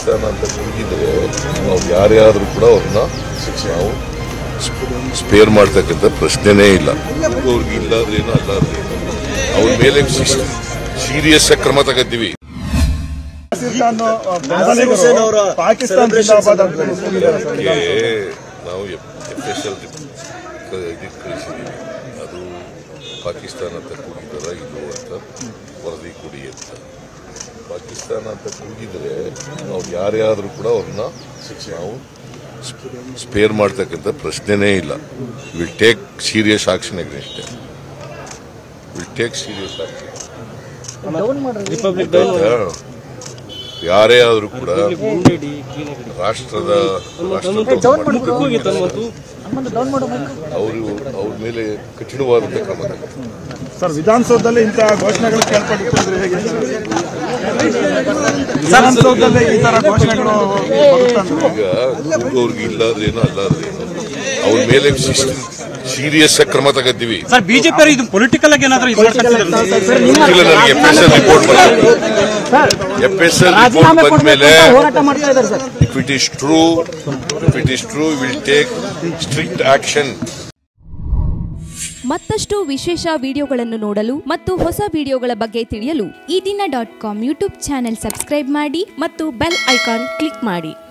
ಪಾಕಿಸ್ತಾನ ಅಂತ ಕೂಗಿದ್ರೆ ನಾವು ಯಾರ್ಯಾದ್ರೂ ಕೂಡ ಅವ್ರನ್ನ ನಾವು ಸ್ಪೇರ್ ಮಾಡ್ತಕ್ಕಂಥ ಪ್ರಶ್ನೆನೇ ಇಲ್ಲ. ಅವ್ರಿಗೆ ಇಲ್ಲಾದ್ರೇನು ಅಲ್ಲಾದ್ರೇನು ಅವ್ರ ಮೇಲೆ ಸೀರಿಯಸ್ ಕ್ರಮ ತಗೋತೀವಿ. ನಾವು FSL ಇದಕ್ಕೆ ಕಳಿಸಿದ್ದೀವಿ. ಅದು ಪಾಕಿಸ್ತಾನ ಅಂತ ಕೂಗಿದಾರ ಇದು ಅಂತ ವರದಿ ಕೊಡಿ ಅಂತ. ಪಾಕಿಸ್ತಾನ ಅಂತ ಕೂಗಿದ್ರೆ ನಾವು ಯಾರ್ಯಾದ್ರೂ ಕೂಡ ಅವ್ರನ್ನ ನಾವು ಸ್ಪೇರ್ ಮಾಡ್ತಕ್ಕಂಥ ಪ್ರಶ್ನೆನೇ ಇಲ್ಲ. Will take serious action against them. Will take serious action. ಯಾರೇ ಆದರೂ ಕೂಡ ರಾಷ್ಟ್ರದ ಅವ್ರ ಮೇಲೆ ಕಠಿಣವಾದಂಥ ಕ್ರಮ ಸರ್. ವಿಧಾನಸೌಧದಲ್ಲಿ ಇಂತಹ ಘೋಷಣೆಗಳು ಕೇಳ್ಪಟ್ಟಿದ್ರೆ ಹೇಗೆ? ವಿಧಾನಸೌಧದಲ್ಲಿ ಈ ತರ ಘೋಷಣೆಗಳು ಈಗ ಅವ್ರಿಗೆ ಇಲ್ಲಾದ್ರೇನು ಅಲ್ಲಾದ್ರೇನು ಅವ್ರ ಮೇಲೆ ಸೀರಿಯಸ್ ಕ್ರಮ ತಗೋತೀವಿ. ಸರ್, ಬಿಜೆಪಿ ಇದು ಪೊಲಿಟಿಕಲ್ ಆಗಿ ಏನಾದರೂ ನನಗೆ FSL ರಿಪೋರ್ಟ್ ಬರಬೇಕು. FSL ರಿಪೋರ್ಟ್ ಬಂದ ಮೇಲೆ if it is true will take strict action. ಮತ್ತಷ್ಟು ವಿಶೇಷ ವಿಡಿಯೋಗಳನ್ನು ನೋಡಲು ಮತ್ತು ಹೊಸ ವಿಡಿಯೋಗಳ ಬಗ್ಗೆ ತಿಳಿಯಲು ಈ ದಿನ .com ಯೂಟ್ಯೂಬ್ ಚಾನೆಲ್ ಸಬ್ಸ್ಕ್ರೈಬ್ ಮಾಡಿ ಮತ್ತು ಬೆಲ್ ಐಕಾನ್ ಕ್ಲಿಕ್ ಮಾಡಿ.